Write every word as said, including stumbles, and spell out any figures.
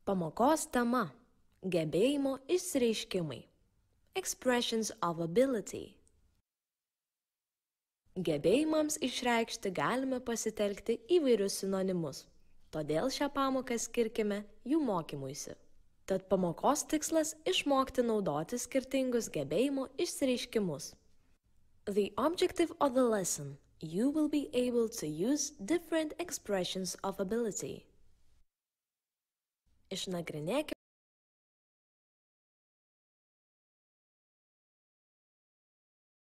Pamokos tema – gebėjimo išsireiškimai. Expressions of ability. Gebėjimams išreikšti galime pasitelkti įvairius sinonimus, todėl šią pamoką skirkime jų mokymuisi. Tad pamokos tikslas išmokti naudoti skirtingus gebėjimo išsireiškimus. The objective of the lesson – you will be able to use different expressions of ability. Išnagrinėkime